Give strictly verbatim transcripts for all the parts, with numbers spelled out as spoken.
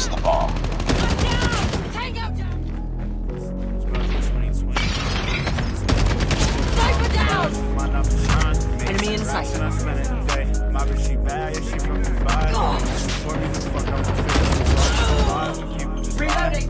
the bomb. Tango down! Sniper down! Enemy in sight. Reloading!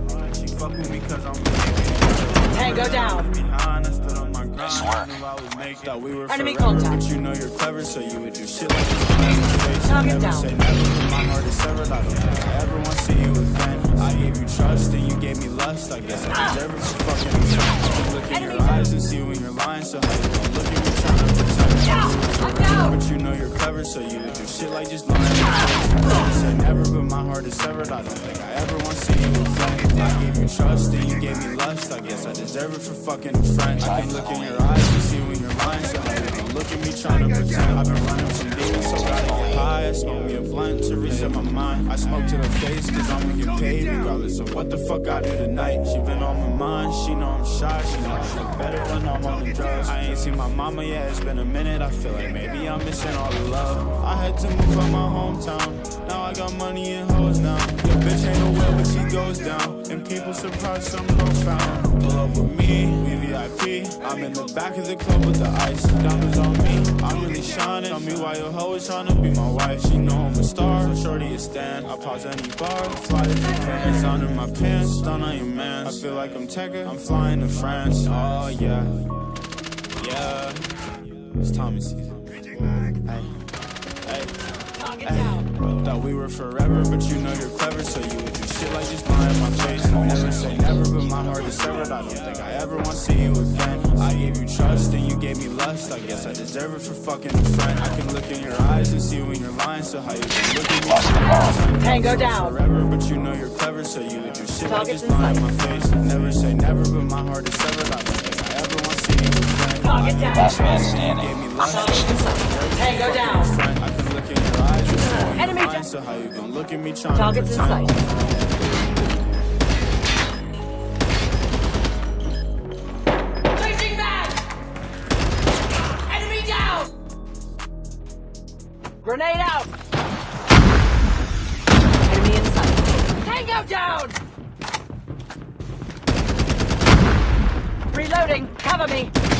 Tango down! Nice work. Enemy contact. You know you're clever, so you would do shit like this. Target down. Say never, but my heart is severed. I don't think I ever want to see you again. I gave you trust and you gave me lust. I guess I deserve it for fucking me. I can look in your eyes and see when you're lying. So how you gonna look at me trying to protect me? I'm down. But you know you're clever, so you would do shit like just lying. Say never, but my heart is severed. I don't think I ever want to see you again. I gave you trust and you gave me lust. I guess I deserve it for fucking a friend. I can look in your eyes and see when you're lying. So how you gonna look at me trying to pretend? I've been running from demons, so gotta get high. I smoke me a blunt to reset my mind. I smoke to the face, cause I'ma get paid regardless of what the fuck I do tonight. She been on my mind, she know I'm shy. She know I feel better when I'm on the drugs. I ain't seen my mama yet, it's been a minute. I feel like maybe I'm missing all the love. I had to move from my hometown. Now I got money and hoes now. Your bitch ain't nowhere but she goes down. And people surprised some profound. Pull up with me, we V I P. I'm in the back of the club with the ice. Diamonds on me, I'm really shining. Tell me why your hoe is trying to be my wife. She know I'm a star, so shorty is stand. I pause any bar, fly to Japan. It's on in my pants, stun on your man. I feel like I'm Tekka, I'm flying to France. Oh yeah, yeah. It's Tommy season. Hey, hey, hey. Thought we were forever, but you know you're clever, so you would do shit like just lying in my face. Never say never, but my heart is severed. I don't think I ever want to see you again. I gave you trust and you gave me lust. I guess I deserve it for fucking a friend. I can look in your eyes and see when you're lying. So how you can look at me? Tango down. Forever, but you know you're clever, so you would do shit like just lying in my face. Never say never, but my heart is severed. I don't think I ever want to see you again. Target down. Last man standing. Gave me lust. Tango down. I can look in your eyes and see when you're Enemy lying. down. So how you gonna look at me trying Targets to in pretend? sight. Changing back! Enemy down! Grenade out! Enemy in sight. Tango down! Reloading! Cover me!